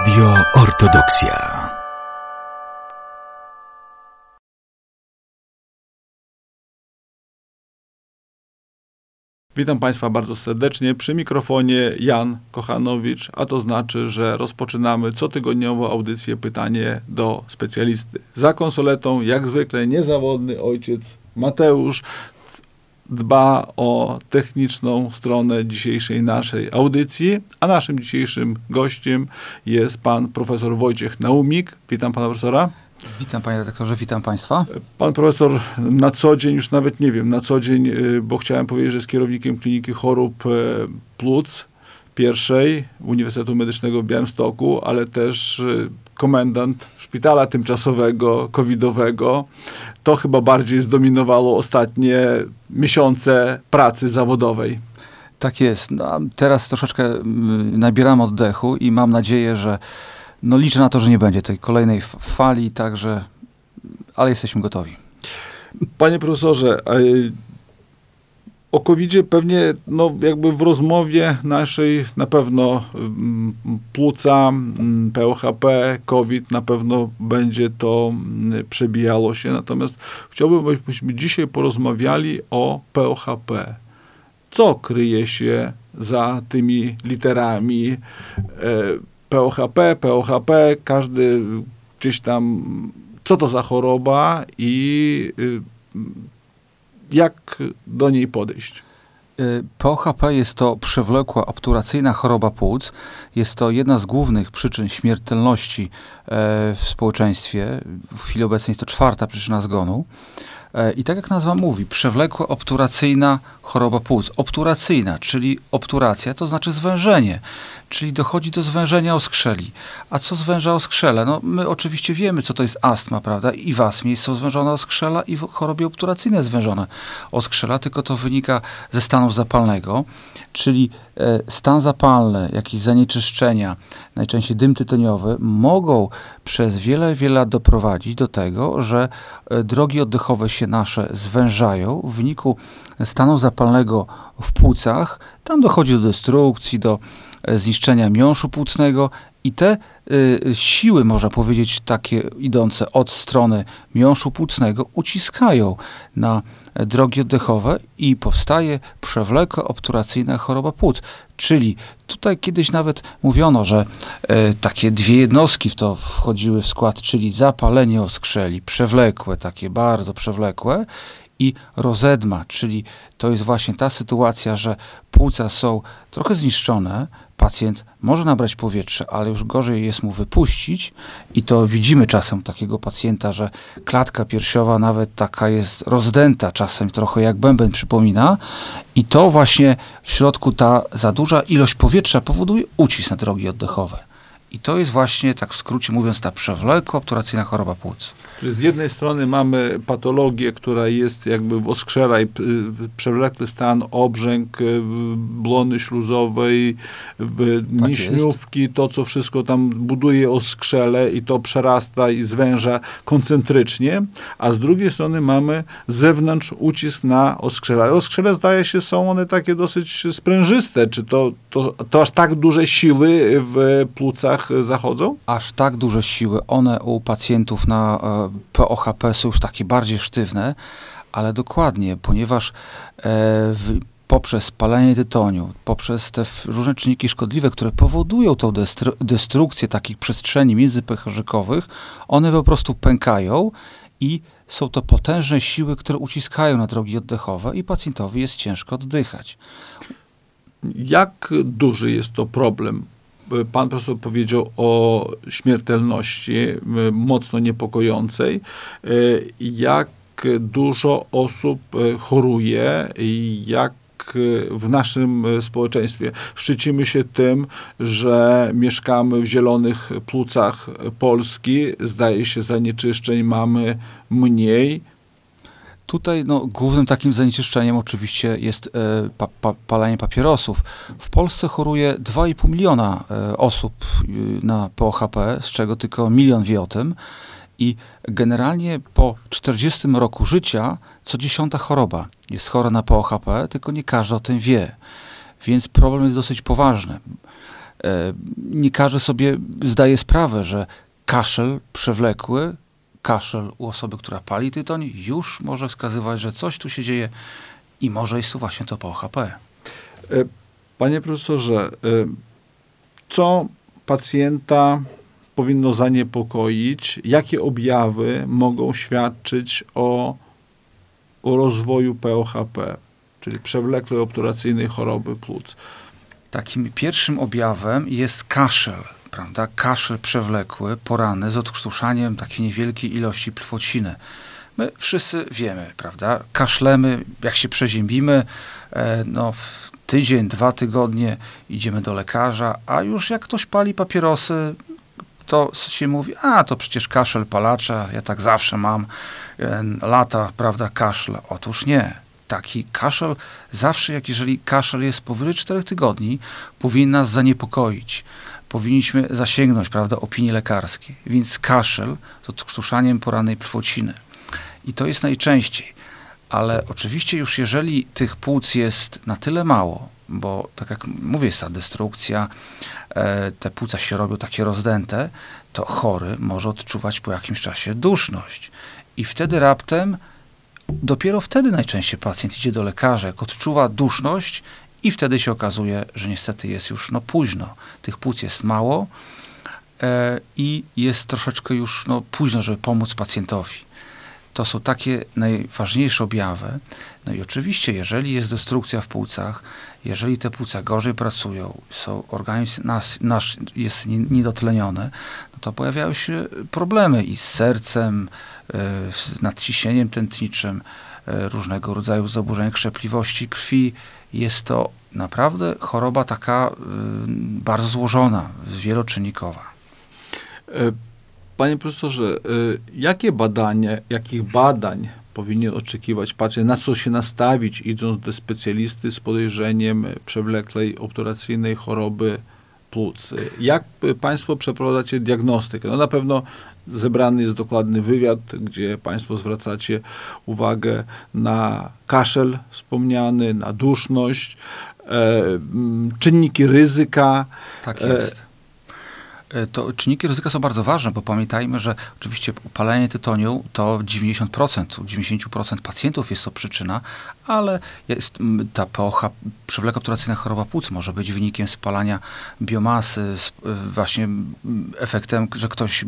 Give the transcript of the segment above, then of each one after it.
Radio Ortodoksja. Witam Państwa bardzo serdecznie. Przy mikrofonie Jan Kochanowicz, a to znaczy, że rozpoczynamy cotygodniową audycję Pytanie do specjalisty. Za konsoletą, jak zwykle, niezawodny ojciec Mateusz dba o techniczną stronę dzisiejszej naszej audycji, a naszym dzisiejszym gościem jest pan profesor Wojciech Naumik. Witam pana profesora. Witam panie redaktorze, witam państwa. Pan profesor na co dzień, już nawet nie wiem, na co dzień, bo chciałem powiedzieć, że jest kierownikiem Kliniki Chorób Płuc pierwszej Uniwersytetu Medycznego w Białymstoku, ale też komendant szpitala tymczasowego, covidowego. To chyba bardziej zdominowało ostatnie miesiące pracy zawodowej. Tak jest. No, teraz troszeczkę nabieram oddechu i mam nadzieję, że liczę na to, że nie będzie tej kolejnej fali, także, ale jesteśmy gotowi. Panie profesorze, o COVID-zie pewnie, jakby w rozmowie naszej na pewno płuca, POHP, COVID, na pewno będzie to przebijało się. Natomiast chciałbym, byśmy dzisiaj porozmawiali o POHP. Co kryje się za tymi literami POHP, każdy gdzieś tam, co to za choroba i jak do niej podejść? POHP jest to przewlekła obturacyjna choroba płuc. Jest to jedna z głównych przyczyn śmiertelności w społeczeństwie. W chwili obecnej jest to 4. przyczyna zgonu. I tak jak nazwa mówi, przewlekła obturacyjna choroba płuc. Obturacyjna, czyli obturacja, to znaczy zwężenie, czyli dochodzi do zwężenia oskrzeli. A co zwęża oskrzele? My oczywiście wiemy, co to jest astma, prawda? I w astmie jest zwężona oskrzela i w chorobie obturacyjnej zwężona oskrzela, tylko to wynika ze stanu zapalnego, czyli stan zapalny, jakieś zanieczyszczenia, najczęściej dym tytoniowy, mogą przez wiele, wiele lat doprowadzić do tego, że drogi oddechowe się nasze zwężają w wyniku stanu zapalnego w płucach. Tam dochodzi do destrukcji, do zniszczenia miąższu płucnego i te siły, można powiedzieć, takie idące od strony miąższu płucnego uciskają na drogi oddechowe i powstaje przewlekła obturacyjna choroba płuc. Czyli tutaj kiedyś nawet mówiono, że takie dwie jednostki w to wchodziły w skład, czyli zapalenie oskrzeli, przewlekłe, takie bardzo przewlekłe, i rozedma, czyli to jest właśnie ta sytuacja, że płuca są trochę zniszczone, pacjent może nabrać powietrze, ale już gorzej jest mu wypuścić i to widzimy czasem takiego pacjenta, że klatka piersiowa nawet taka jest rozdęta, czasem trochę jak bęben przypomina i to właśnie w środku ta za duża ilość powietrza powoduje ucisk na drogi oddechowe. I to jest właśnie, tak w skrócie mówiąc, ta przewlekła obturacyjna choroba płuc. Czyli z jednej strony mamy patologię, która jest jakby w oskrzela i przewlekły stan, obrzęk blony śluzowej, mięśniówki, to co wszystko tam buduje oskrzele i to przerasta i zwęża koncentrycznie, a z drugiej strony mamy zewnątrz ucisk na oskrzela. Oskrzele, zdaje się, są one takie dosyć sprężyste. Czy to aż tak duże siły w płucach zachodzą? Aż tak duże siły. One u pacjentów na POHP są już takie bardziej sztywne, ale dokładnie, ponieważ poprzez palenie tytoniu, poprzez te różne czynniki szkodliwe, które powodują tą destrukcję takich przestrzeni międzypęcherzykowych, one po prostu pękają i są to potężne siły, które uciskają na drogi oddechowe i pacjentowi jest ciężko oddychać. Jak duży jest to problem? Pan profesor powiedział o śmiertelności mocno niepokojącej. Jak dużo osób choruje i jak w naszym społeczeństwie szczycimy się tym, że mieszkamy w zielonych płucach Polski. Zdaje się, zanieczyszczeń mamy mniej. Tutaj głównym takim zanieczyszczeniem oczywiście jest palenie papierosów. W Polsce choruje 2,5 miliona osób na POHP, z czego tylko 1 milion wie o tym. I generalnie po 40 roku życia co 10. choroba jest chora na POHP, tylko nie każdy o tym wie. Więc problem jest dosyć poważny. Nie każdy sobie zdaje sprawę, że kaszel przewlekły, kaszel u osoby, która pali tytoń, już może wskazywać, że coś tu się dzieje i może jest to właśnie to POHP. Panie profesorze, co pacjenta powinno zaniepokoić? Jakie objawy mogą świadczyć o rozwoju POHP, czyli przewlekłej obturacyjnej choroby płuc? Takim pierwszym objawem jest kaszel, prawda? Kaszel przewlekły, poranny, z odkrztuszaniem takiej niewielkiej ilości plwociny. My wszyscy wiemy, prawda? Kaszlemy, jak się przeziębimy, w tydzień, 2 tygodnie idziemy do lekarza, a już jak ktoś pali papierosy, to się mówi, to przecież kaszel palacza, ja tak zawsze mam, lata, prawda, kaszle. Otóż nie. Taki kaszel, zawsze jeżeli kaszel jest powyżej 4 tygodni, powinien nas zaniepokoić. Powinniśmy zasięgnąć, prawda, opinii lekarskiej. Więc kaszel z odkrztuszaniem porannej plwociny. I to jest najczęściej. Ale oczywiście już jeżeli tych płuc jest na tyle mało, bo tak jak mówię, jest ta destrukcja, te płuca się robią takie rozdęte, to chory może odczuwać po jakimś czasie duszność. I wtedy raptem, dopiero wtedy najczęściej pacjent idzie do lekarza, jak odczuwa duszność i wtedy się okazuje, że niestety jest już późno. Tych płuc jest mało i jest troszeczkę już późno, żeby pomóc pacjentowi. To są takie najważniejsze objawy. No i oczywiście, jeżeli jest destrukcja w płucach, jeżeli te płuca gorzej pracują, organizm nasz jest niedotleniony, to pojawiają się problemy i z sercem, z nadciśnieniem tętniczym, różnego rodzaju zaburzenia krzepliwości krwi. Jest to naprawdę choroba taka bardzo złożona, wieloczynnikowa. Panie profesorze, jakich badań powinien oczekiwać pacjent, na co się nastawić, idąc do specjalisty z podejrzeniem przewlekłej obturacyjnej choroby płuc? Jak państwo przeprowadzacie diagnostykę? Na pewno zebrany jest dokładny wywiad, gdzie państwo zwracacie uwagę na kaszel wspomniany, na duszność, czynniki ryzyka. Tak jest. To czynniki ryzyka są bardzo ważne, bo pamiętajmy, że oczywiście upalenie tytoniu to 90% pacjentów jest to przyczyna, ale ta przewlekła obturacyjna choroba płuc może być wynikiem spalania biomasy, właśnie efektem, że ktoś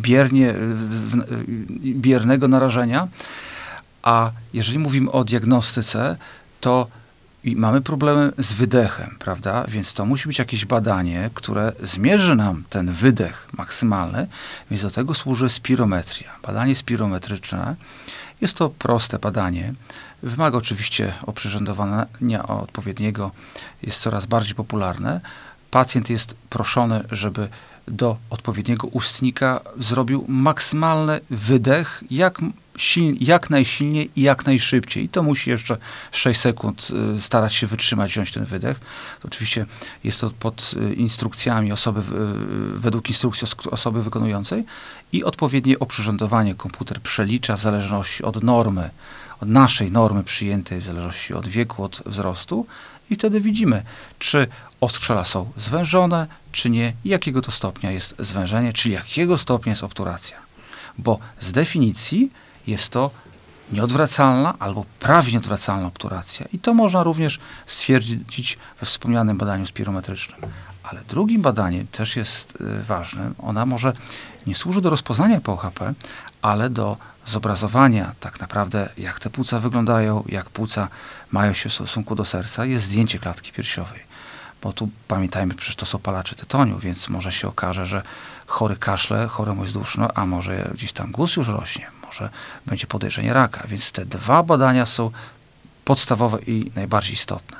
biernego narażenia. A jeżeli mówimy o diagnostyce, to mamy problemy z wydechem, prawda? Więc to musi być jakieś badanie, które zmierzy nam ten wydech maksymalny, więc do tego służy spirometria. Badanie spirometryczne jest to proste badanie. Wymaga oczywiście oprzyrządowania odpowiedniego, jest coraz bardziej popularne. Pacjent jest proszony, żeby do odpowiedniego ustnika zrobił maksymalny wydech, jak najsilniej i jak najszybciej. I to musi jeszcze 6 sekund starać się wytrzymać, wziąć ten wydech. Oczywiście jest to pod instrukcjami według instrukcji osoby wykonującej i odpowiednie oprzyrządowanie komputer przelicza w zależności od normy, od naszej normy przyjętej, w zależności od wieku, od wzrostu i wtedy widzimy, czy oskrzela są zwężone, czy nie i jakiego to stopnia jest zwężenie, czyli jakiego stopnia jest obturacja. Bo z definicji jest to nieodwracalna albo prawie nieodwracalna obturacja. I to można również stwierdzić we wspomnianym badaniu spirometrycznym. Ale drugim badaniem też jest ważne. Ona może nie służy do rozpoznania POHP, ale do zobrazowania tak naprawdę, jak te płuca wyglądają, jak płuca mają się w stosunku do serca, jest zdjęcie klatki piersiowej. Bo tu pamiętajmy, przecież to są palacze tytoniu, więc może się okaże, że chory kaszle, choremu jest duszno, a może gdzieś tam guz już rośnie, może będzie podejrzenie raka. Więc te 2 badania są podstawowe i najbardziej istotne.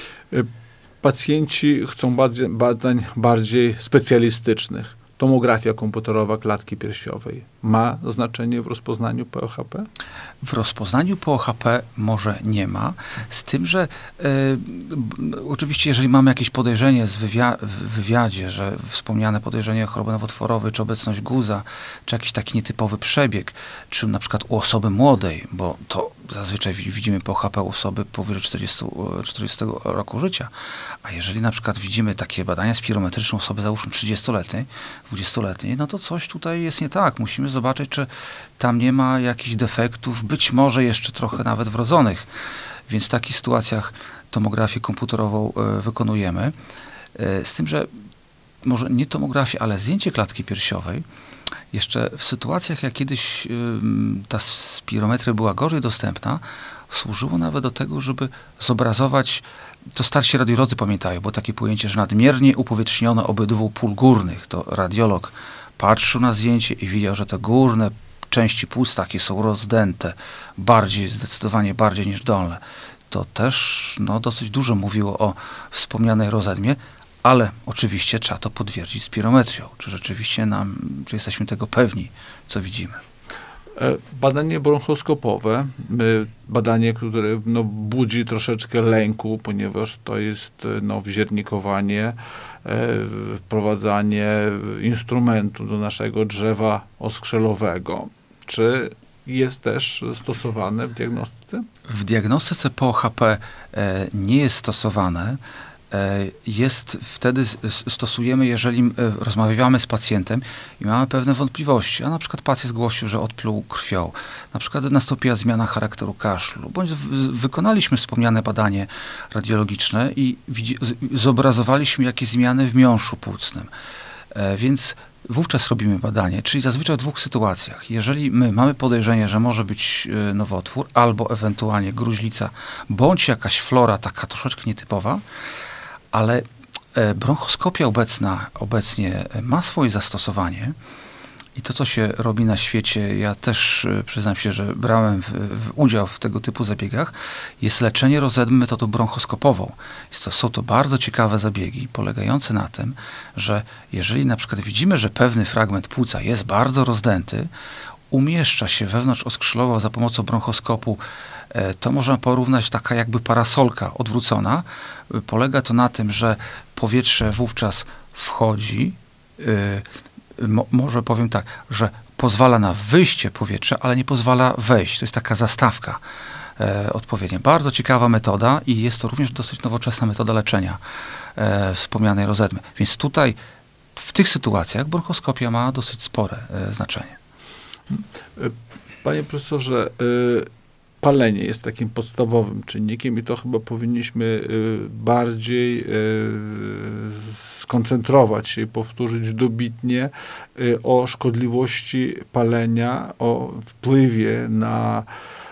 Pacjenci chcą badań bardziej specjalistycznych. Tomografia komputerowa klatki piersiowej ma znaczenie w rozpoznaniu POHP? W rozpoznaniu POHP może nie ma, z tym, że oczywiście jeżeli mamy jakieś podejrzenie w wywiadzie, że wspomniane podejrzenie choroby nowotworowej, czy obecność guza, czy jakiś taki nietypowy przebieg, czy na przykład u osoby młodej, bo to zazwyczaj widzimy po HPU osoby powyżej 40 roku życia. A jeżeli na przykład widzimy takie badania spirometryczne osoby załóżmy 30-letniej, 20-letniej, no to coś tutaj jest nie tak. Musimy zobaczyć, czy tam nie ma jakichś defektów, być może jeszcze trochę nawet wrodzonych. Więc w takich sytuacjach tomografię komputerową wykonujemy. Z tym, że może nie tomografię, ale zdjęcie klatki piersiowej, jeszcze w sytuacjach, jak kiedyś ta spirometria była gorzej dostępna, służyło nawet do tego, żeby zobrazować, to starsi radiolodzy pamiętają, bo takie pojęcie, że nadmiernie upowietrznione obydwu pól górnych, to radiolog patrzył na zdjęcie i widział, że te górne części płuc takie są rozdęte, zdecydowanie bardziej niż dolne. To też dosyć dużo mówiło o wspomnianej rozedmie, ale oczywiście trzeba to potwierdzić spirometrią. Czy rzeczywiście czy jesteśmy tego pewni, co widzimy? Badanie bronchoskopowe, badanie, które budzi troszeczkę lęku, ponieważ to jest wziernikowanie, wprowadzanie instrumentu do naszego drzewa oskrzelowego. Czy jest też stosowane w diagnostyce? W diagnostyce po OHP nie jest stosowane. Stosujemy, jeżeli rozmawiamy z pacjentem i mamy pewne wątpliwości, a na przykład pacjent zgłosił, że odpluł krwią, na przykład nastąpiła zmiana charakteru kaszlu, bądź wykonaliśmy wspomniane badanie radiologiczne i zobrazowaliśmy jakieś zmiany w miąższu płucnym. Więc wówczas robimy badanie, czyli zazwyczaj w dwóch sytuacjach. Jeżeli my mamy podejrzenie, że może być nowotwór, albo ewentualnie gruźlica, bądź jakaś flora taka troszeczkę nietypowa, ale bronchoskopia obecnie ma swoje zastosowanie i to, co się robi na świecie, ja też przyznam się, że brałem udział w tego typu zabiegach, jest leczenie rozedmy metodą bronchoskopową. Są to bardzo ciekawe zabiegi, polegające na tym, że jeżeli na przykład widzimy, że pewny fragment płuca jest bardzo rozdęty, umieszcza się wewnątrz oskrzelowa za pomocą bronchoskopu, to można porównać taka jakby parasolka odwrócona. Polega to na tym, że powietrze wówczas wchodzi, może powiem tak, że pozwala na wyjście powietrza, ale nie pozwala wejść. To jest taka zastawka odpowiednia. Bardzo ciekawa metoda i jest to również dosyć nowoczesna metoda leczenia wspomnianej rozedmy. Więc tutaj w tych sytuacjach bronchoskopia ma dosyć spore znaczenie. Panie profesorze, palenie jest takim podstawowym czynnikiem i to chyba powinniśmy bardziej skoncentrować się i powtórzyć dobitnie o szkodliwości palenia, o wpływie na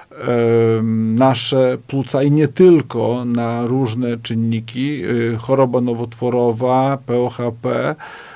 nasze płuca i nie tylko na różne czynniki, choroba nowotworowa, POHP.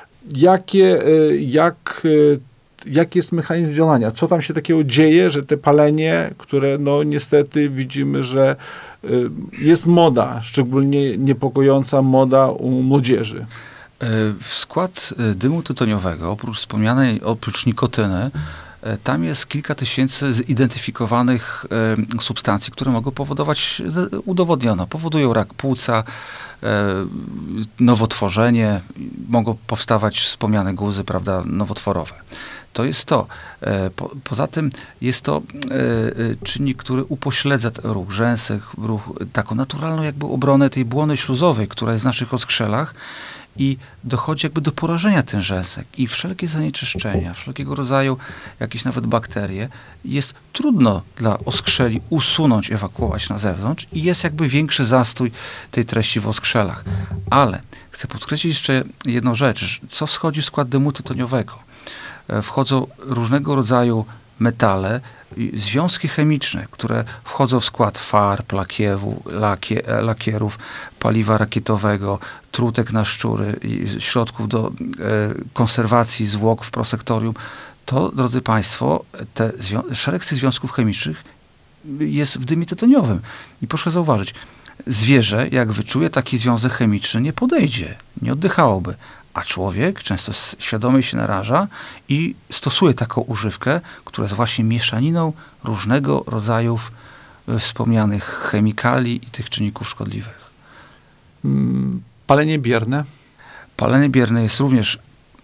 Jaki jest mechanizm działania? Co tam się takiego dzieje, że te palenie, które niestety widzimy, że jest moda, szczególnie niepokojąca moda u młodzieży? W skład dymu tytoniowego, oprócz nikotyny, tam jest kilka tysięcy zidentyfikowanych substancji, które mogą powodować, udowodniono, powodują rak płuca, nowotworzenie, mogą powstawać wspomniane guzy, prawda, nowotworowe. To jest to. Poza tym jest to czynnik, który upośledza ruch rzęsek, taką naturalną jakby obronę tej błony śluzowej, która jest w naszych oskrzelach i dochodzi jakby do porażenia tych rzęsek i wszelkie zanieczyszczenia, wszelkiego rodzaju jakieś nawet bakterie jest trudno dla oskrzeli usunąć, ewakuować na zewnątrz i jest jakby większy zastój tej treści w oskrzelach. Ale chcę podkreślić jeszcze jedną rzecz, co wchodzi w skład dymu tytoniowego. Wchodzą różnego rodzaju metale, związki chemiczne, które wchodzą w skład farb, lakierów, paliwa rakietowego, trutek na szczury, środków do konserwacji zwłok w prosektorium. To, drodzy Państwo, szereg z tych związków chemicznych jest w dymie tytoniowym. I proszę zauważyć, zwierzę, jak wyczuje taki związek chemiczny, nie podejdzie, nie oddychałoby. A człowiek często świadomie się naraża i stosuje taką używkę, która jest właśnie mieszaniną różnego rodzaju wspomnianych chemikali i tych czynników szkodliwych. Palenie bierne? Palenie bierne jest również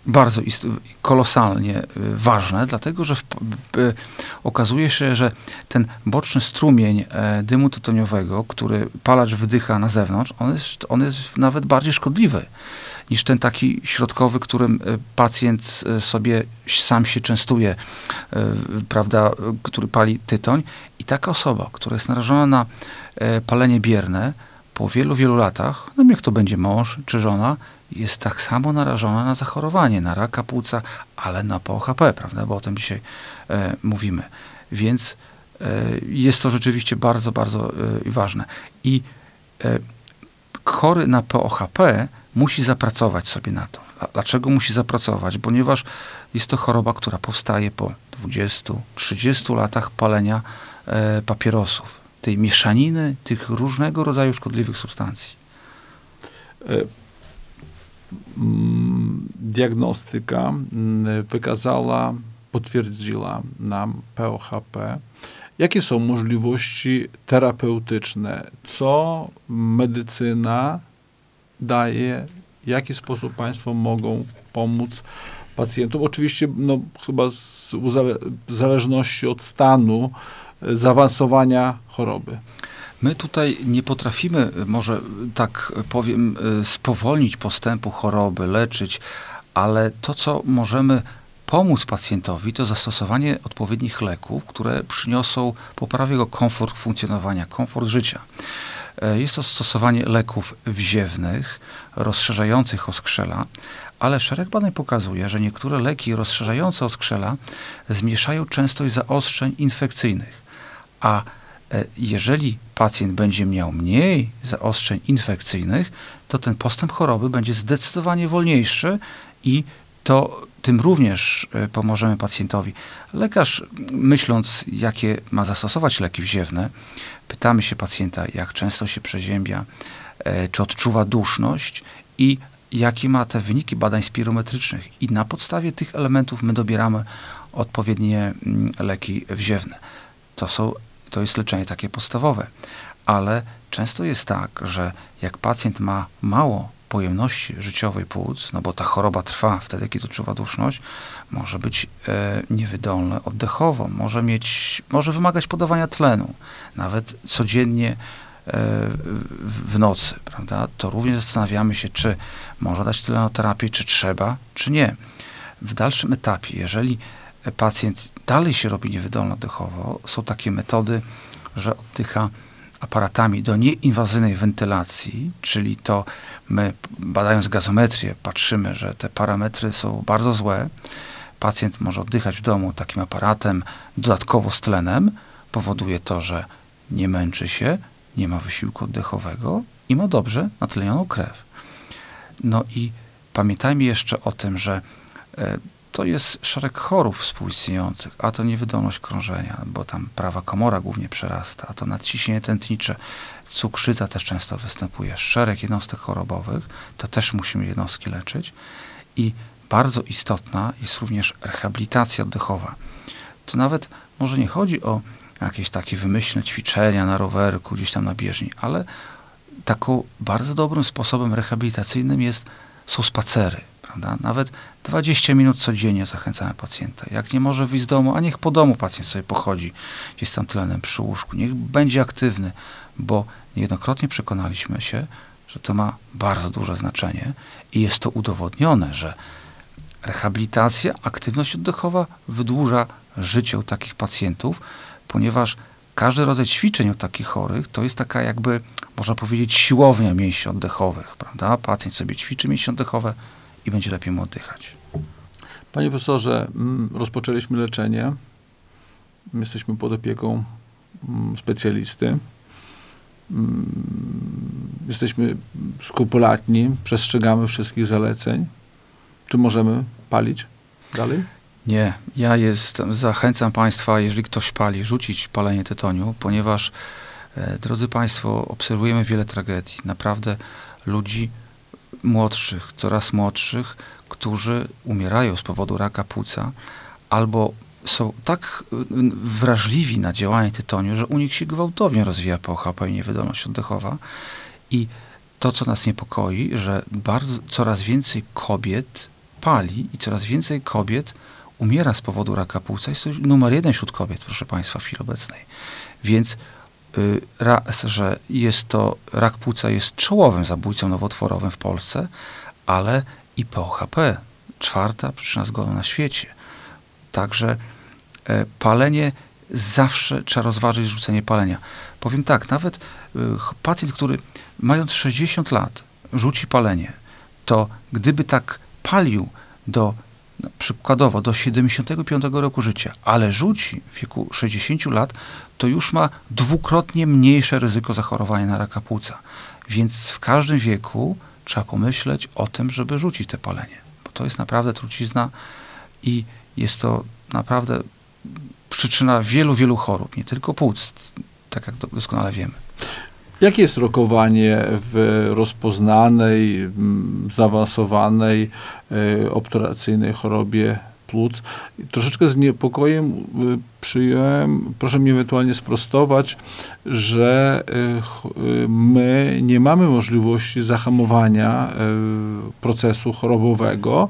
bardzo kolosalnie ważne, dlatego że okazuje się, że ten boczny strumień dymu tytoniowego, który palacz wydycha na zewnątrz, on jest nawet bardziej szkodliwy niż ten taki środkowy, którym pacjent sobie sam się częstuje, prawda, który pali tytoń. I taka osoba, która jest narażona na palenie bierne, po wielu, wielu latach, no niech to będzie mąż czy żona, jest tak samo narażona na zachorowanie, na raka płuca, ale na POHP, prawda, bo o tym dzisiaj mówimy. Więc jest to rzeczywiście bardzo, bardzo ważne. I chory na POHP musi zapracować sobie na to. Dlaczego musi zapracować? Ponieważ jest to choroba, która powstaje po 20-30 latach palenia papierosów. Tej mieszaniny, tych różnego rodzaju szkodliwych substancji. Diagnostyka wykazała, potwierdziła nam POHP. Jakie są możliwości terapeutyczne? Co medycyna daje? W jaki sposób państwo mogą pomóc pacjentom? Oczywiście, no, chyba w zależności od stanu zaawansowania choroby. My tutaj nie potrafimy, może tak powiem, spowolnić postępu choroby, leczyć, ale to, co możemy pomóc pacjentowi, to zastosowanie odpowiednich leków, które przyniosą poprawę jego komfort funkcjonowania, komfort życia. Jest to stosowanie leków wziewnych, rozszerzających oskrzela, ale szereg badań pokazuje, że niektóre leki rozszerzające oskrzela zmniejszają częstość zaostrzeń infekcyjnych. A jeżeli pacjent będzie miał mniej zaostrzeń infekcyjnych, to ten postęp choroby będzie zdecydowanie wolniejszy i tym również pomożemy pacjentowi. Lekarz, myśląc, jakie ma zastosować leki wziewne, pytamy się pacjenta, jak często się przeziębia, czy odczuwa duszność i jakie ma te wyniki badań spirometrycznych. I na podstawie tych elementów my dobieramy odpowiednie leki wziewne. To jest leczenie takie podstawowe, ale często jest tak, że jak pacjent ma mało pojemności życiowej płuc, no bo ta choroba trwa wtedy, kiedy odczuwa duszność, może być niewydolny oddechowo, może wymagać podawania tlenu, nawet codziennie w nocy, prawda? To również zastanawiamy się, czy można dać tlenoterapię, czy trzeba, czy nie. W dalszym etapie, jeżeli pacjent dalej się robi niewydolny oddechowo, są takie metody, że oddycha aparatami do nieinwazyjnej wentylacji, czyli to my, badając gazometrię, patrzymy, że te parametry są bardzo złe. Pacjent może oddychać w domu takim aparatem dodatkowo z tlenem. Powoduje to, że nie męczy się, nie ma wysiłku oddechowego i ma dobrze natlenioną krew. No i pamiętajmy jeszcze o tym, że to jest szereg chorób współistniejących, a to niewydolność krążenia, bo tam prawa komora głównie przerasta, a to nadciśnienie tętnicze, cukrzyca też często występuje, szereg jednostek chorobowych, to też musimy jednostki leczyć i bardzo istotna jest również rehabilitacja oddechowa. To nawet może nie chodzi o jakieś takie wymyślne ćwiczenia na rowerku, gdzieś tam na bieżni, ale taką bardzo dobrym sposobem rehabilitacyjnym są spacery. Prawda? Nawet 20 minut codziennie zachęcamy pacjenta. Jak nie może wyjść z domu, a niech po domu pacjent sobie pochodzi gdzieś tam tlenem przy łóżku. Niech będzie aktywny, bo niejednokrotnie przekonaliśmy się, że to ma bardzo duże znaczenie i jest to udowodnione, że rehabilitacja, aktywność oddechowa wydłuża życie u takich pacjentów, ponieważ każdy rodzaj ćwiczeń u takich chorych to jest taka jakby, można powiedzieć, siłownia mięśni oddechowych. Prawda? Pacjent sobie ćwiczy mięśnie oddechowe i będzie lepiej mu oddychać. Panie profesorze, rozpoczęliśmy leczenie. Jesteśmy pod opieką specjalisty. Jesteśmy skrupulatni, przestrzegamy wszystkich zaleceń. Czy możemy palić dalej? Nie. Zachęcam Państwa, jeżeli ktoś pali, rzucić palenie tytoniu, ponieważ, drodzy Państwo, obserwujemy wiele tragedii. Naprawdę ludzi młodszych, coraz młodszych, którzy umierają z powodu raka płuca, albo są tak wrażliwi na działanie tytoniu, że u nich się gwałtownie rozwija POHP i niewydolność oddechowa. I to, co nas niepokoi, że coraz więcej kobiet pali i coraz więcej kobiet umiera z powodu raka płuca. Jest to numer 1 wśród kobiet, proszę Państwa, w chwili obecnej. Więc raz, że rak płuca jest czołowym zabójcą nowotworowym w Polsce, ale i POHP, 4. przyczyna zgonu na świecie. Także palenie, zawsze trzeba rozważyć rzucenie palenia. Powiem tak, nawet pacjent, który mając 60 lat rzuci palenie, to gdyby tak palił przykładowo do 75 roku życia, ale rzuci w wieku 60 lat, to już ma 2-krotnie mniejsze ryzyko zachorowania na raka płuca. Więc w każdym wieku trzeba pomyśleć o tym, żeby rzucić te palenie. Bo to jest naprawdę trucizna i jest to naprawdę przyczyna wielu, wielu chorób, nie tylko płuc, tak jak doskonale wiemy. Jakie jest rokowanie w rozpoznanej, zaawansowanej, obturacyjnej chorobie płuc? Troszeczkę z niepokojem przyjąłem, proszę mi ewentualnie sprostować, że my nie mamy możliwości zahamowania procesu chorobowego.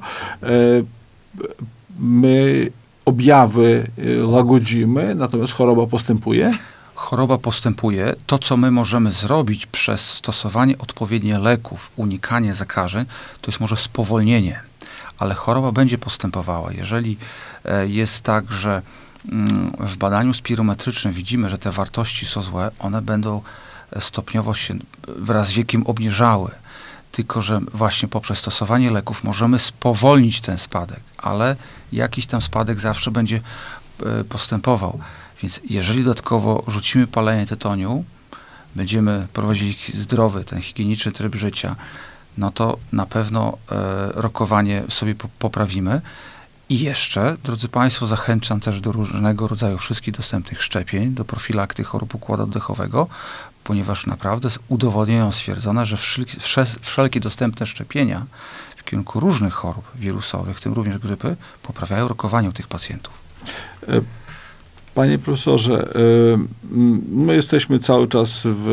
My objawy łagodzimy, natomiast choroba postępuje? Choroba postępuje. To, co my możemy zrobić przez stosowanie odpowiednich leków, unikanie zakażeń, to jest może spowolnienie, ale choroba będzie postępowała. Jeżeli jest tak, że w badaniu spirometrycznym widzimy, że te wartości są złe, one będą stopniowo się wraz z wiekiem obniżały. Tylko że właśnie poprzez stosowanie leków możemy spowolnić ten spadek, ale jakiś tam spadek zawsze będzie postępował. Więc jeżeli dodatkowo rzucimy palenie tytoniu, będziemy prowadzili zdrowy, ten higieniczny tryb życia, no to na pewno rokowanie sobie poprawimy. I jeszcze, drodzy Państwo, zachęcam też do różnego rodzaju wszystkich dostępnych szczepień, do profilakty chorób układu oddechowego, ponieważ naprawdę z udowodnieniem stwierdzono, że wszelkie dostępne szczepienia w kierunku różnych chorób wirusowych, w tym również grypy, poprawiają rokowanie u tych pacjentów. Panie profesorze, my jesteśmy cały czas w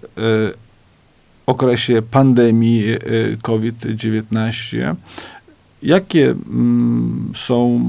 okresie pandemii COVID-19. Jakie są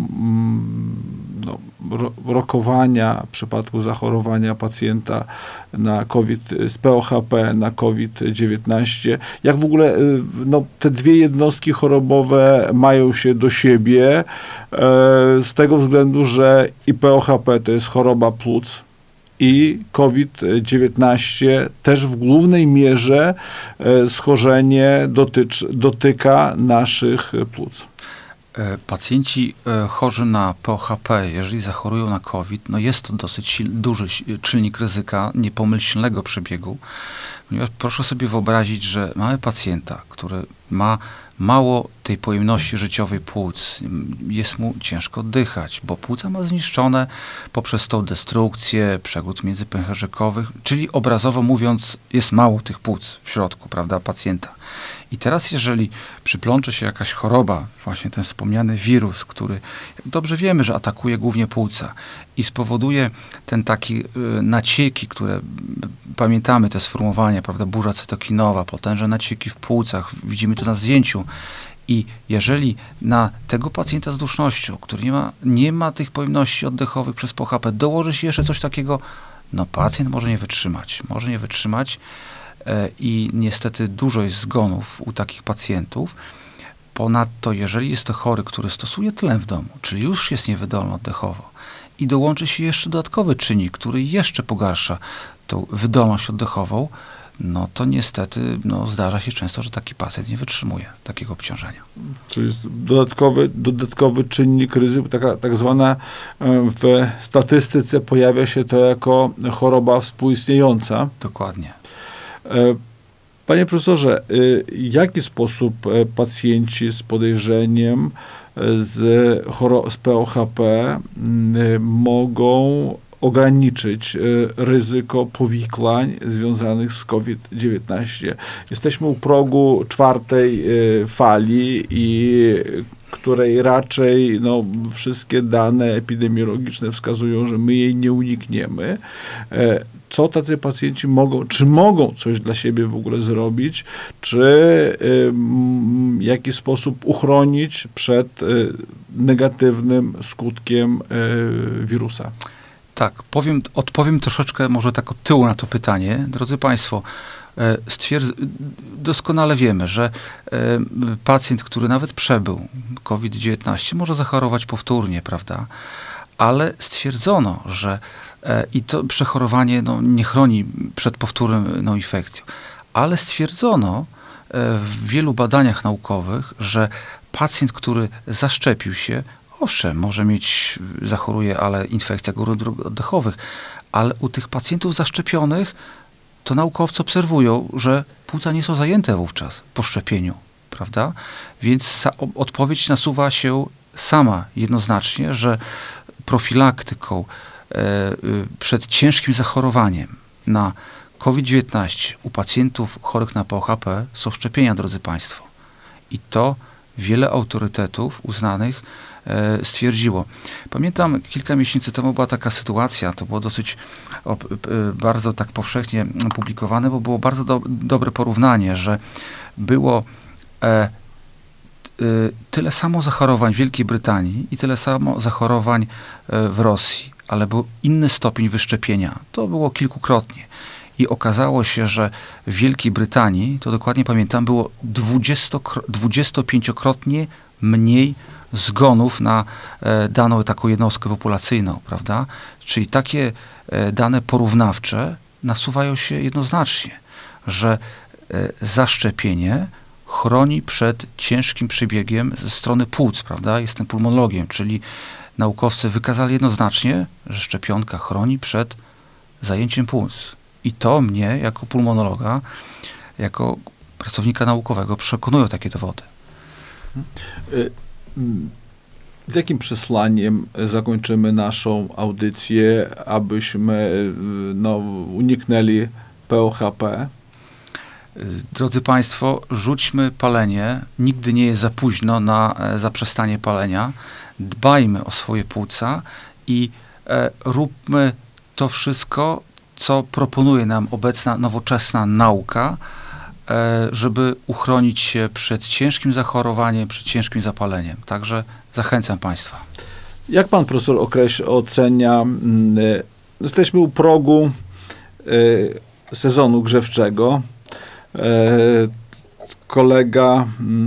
rokowania w przypadku zachorowania pacjenta na z POHP na COVID-19? Jak w ogóle te dwie jednostki chorobowe mają się do siebie z tego względu, że i POHP to jest choroba płuc, i COVID-19 też w głównej mierze schorzenie dotyka naszych płuc. Pacjenci chorzy na POHP, jeżeli zachorują na COVID, no jest to dosyć duży czynnik ryzyka niepomyślnego przebiegu. Ponieważ proszę sobie wyobrazić, że mamy pacjenta, który ma mało tej pojemności życiowej płuc, jest mu ciężko oddychać, bo płuca ma zniszczone poprzez tą destrukcję, przegród międzypęcherzykowych, czyli obrazowo mówiąc, jest mało tych płuc w środku, prawda, pacjenta. I teraz, jeżeli przyplącze się jakaś choroba, właśnie ten wspomniany wirus, który, jak dobrze wiemy, że atakuje głównie płuca i spowoduje ten taki nacieki, które pamiętamy te sformułowania, prawda, burza cytokinowa, potężne nacieki w płucach, widzimy to na zdjęciu. I jeżeli na tego pacjenta z dusznością, który nie ma tych pojemności oddechowych przez POHP, dołoży się jeszcze coś takiego, no pacjent może nie wytrzymać i niestety dużo jest zgonów u takich pacjentów. Ponadto, jeżeli jest to chory, który stosuje tlen w domu, czyli już jest niewydolny oddechowo i dołączy się jeszcze dodatkowy czynnik, który jeszcze pogarsza tą wydolność oddechową, no to niestety zdarza się często, że taki pacjent nie wytrzymuje takiego obciążenia. Czyli jest dodatkowy czynnik ryzyka, tak zwana w statystyce pojawia się to jako choroba współistniejąca. Dokładnie. Panie profesorze, w jaki sposób pacjenci z podejrzeniem z POHP mogą ograniczyć ryzyko powikłań związanych z COVID-19? Jesteśmy u progu 4. fali, której raczej wszystkie dane epidemiologiczne wskazują, że my jej nie unikniemy. co tacy pacjenci mogą coś dla siebie w ogóle zrobić, czy w jaki sposób uchronić przed negatywnym skutkiem wirusa. Tak, odpowiem troszeczkę może tak od tyłu na to pytanie. Drodzy Państwo, doskonale wiemy, że pacjent, który nawet przebył COVID-19, może zachorować powtórnie, prawda? Ale stwierdzono, że i to przechorowanie nie chroni przed powtórną infekcją, ale stwierdzono w wielu badaniach naukowych, że pacjent, który zaszczepił się, owszem, może zachoruje, ale infekcja góry dróg oddechowych, ale u tych pacjentów zaszczepionych to naukowcy obserwują, że płuca nie są zajęte wówczas po szczepieniu, prawda? Więc odpowiedź nasuwa się sama jednoznacznie, że profilaktyką przed ciężkim zachorowaniem na COVID-19 u pacjentów chorych na POHP są szczepienia, drodzy Państwo. I to wiele autorytetów uznanych stwierdziło. Pamiętam, kilka miesięcy temu była taka sytuacja, to było dosyć bardzo tak powszechnie publikowane, bo było bardzo dobre porównanie, że było tyle samo zachorowań w Wielkiej Brytanii i tyle samo zachorowań w Rosji, ale był inny stopień wyszczepienia. To było kilkukrotnie. I okazało się, że w Wielkiej Brytanii, to dokładnie pamiętam, było 25-krotnie mniej zgonów na daną taką jednostkę populacyjną, prawda? Czyli takie dane porównawcze nasuwają się jednoznacznie, że zaszczepienie chroni przed ciężkim przebiegiem ze strony płuc, prawda? Jestem pulmonologiem, czyli naukowcy wykazali jednoznacznie, że szczepionka chroni przed zajęciem płuc. I to mnie, jako pulmonologa, jako pracownika naukowego, przekonują takie dowody. Z jakim przesłaniem zakończymy naszą audycję, abyśmy uniknęli POHP? Drodzy Państwo, rzućmy palenie. Nigdy nie jest za późno na zaprzestanie palenia. Dbajmy o swoje płuca i róbmy to wszystko, co proponuje nam obecna, nowoczesna nauka, żeby uchronić się przed ciężkim zachorowaniem, przed ciężkim zapaleniem. Także zachęcam Państwa. Jak pan profesor ocenia, jesteśmy u progu sezonu grzewczego. Kolega,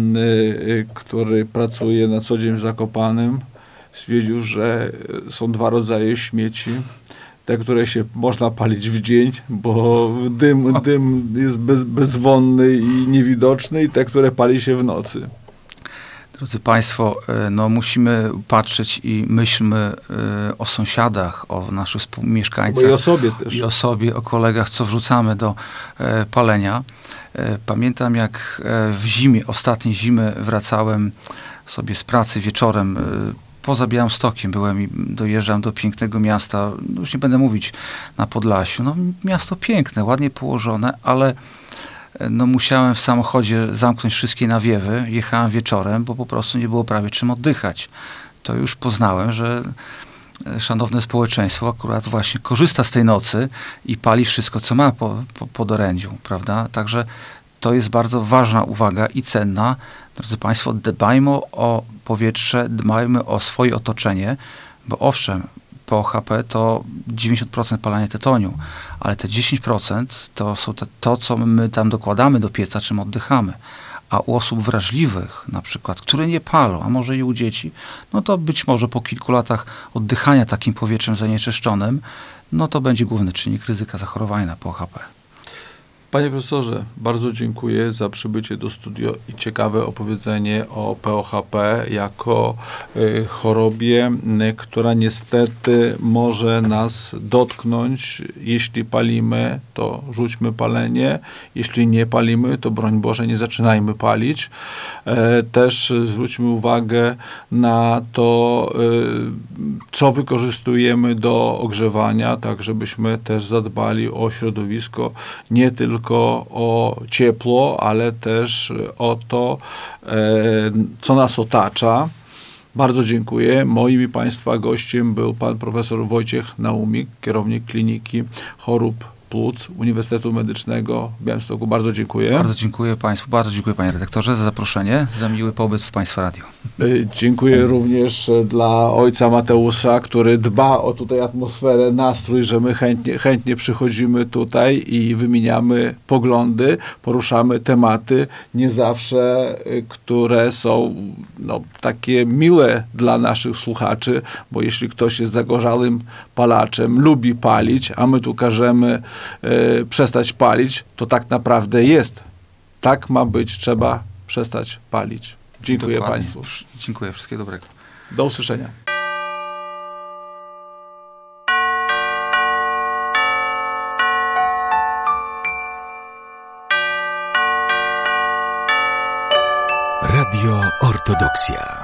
który pracuje na co dzień w Zakopanem, stwierdził, że są dwa rodzaje śmieci. Te, które się można palić w dzień, bo dym jest bezwonny i niewidoczny, i te, które pali się w nocy. Drodzy Państwo, musimy patrzeć i myślmy o sąsiadach, o naszych współmieszkańcach. Bo i o sobie też. I o sobie, o kolegach, co wrzucamy do palenia. Pamiętam, jak w zimie, ostatniej zimy wracałem sobie z pracy wieczorem, poza Białymstokiem byłem i dojeżdżam do pięknego miasta, już nie będę mówić na Podlasiu. Miasto piękne, ładnie położone, ale musiałem w samochodzie zamknąć wszystkie nawiewy. Jechałem wieczorem, bo po prostu nie było prawie czym oddychać. To już poznałem, że szanowne społeczeństwo akurat właśnie korzysta z tej nocy i pali wszystko, co ma pod orędzią, prawda? Także to jest bardzo ważna uwaga i cenna. Drodzy Państwo, dbajmy o powietrze, dbajmy o swoje otoczenie, bo owszem, POHP to 90% palania tytoniu, ale te 10% to są to, co my tam dokładamy do pieca, czym oddychamy. A u osób wrażliwych, na przykład, które nie palą, a może i u dzieci, to być może po kilku latach oddychania takim powietrzem zanieczyszczonym, to będzie główny czynnik ryzyka zachorowania na POHP. Panie profesorze, bardzo dziękuję za przybycie do studio i ciekawe opowiedzenie o POHP jako chorobie, która niestety może nas dotknąć. Jeśli palimy, to rzućmy palenie. Jeśli nie palimy, to broń Boże, nie zaczynajmy palić. Też zwróćmy uwagę na to, co wykorzystujemy do ogrzewania, tak żebyśmy też zadbali o środowisko, nie tylko o ciepło, ale też o to, co nas otacza. Bardzo dziękuję. Moim i Państwa gościem był pan profesor Wojciech Naumik, kierownik Kliniki Chorób Płuc Uniwersytetu Medycznego w Białymstoku. Bardzo dziękuję. Bardzo dziękuję Państwu, bardzo dziękuję Panie redaktorze za zaproszenie, za miły pobyt w Państwa radiu. Dziękuję również dla ojca Mateusza, który dba o tutaj atmosferę, nastrój, że my chętnie przychodzimy tutaj i wymieniamy poglądy, poruszamy tematy, nie zawsze, które są takie miłe dla naszych słuchaczy, bo jeśli ktoś jest zagorzałym palaczem, lubi palić, a my tu każemy przestać palić, to tak naprawdę jest. Tak ma być, trzeba przestać palić. Dziękuję Dokładnie. Państwu. Dziękuję, wszystkiego dobrego. Do usłyszenia. Radio Ortodoksja.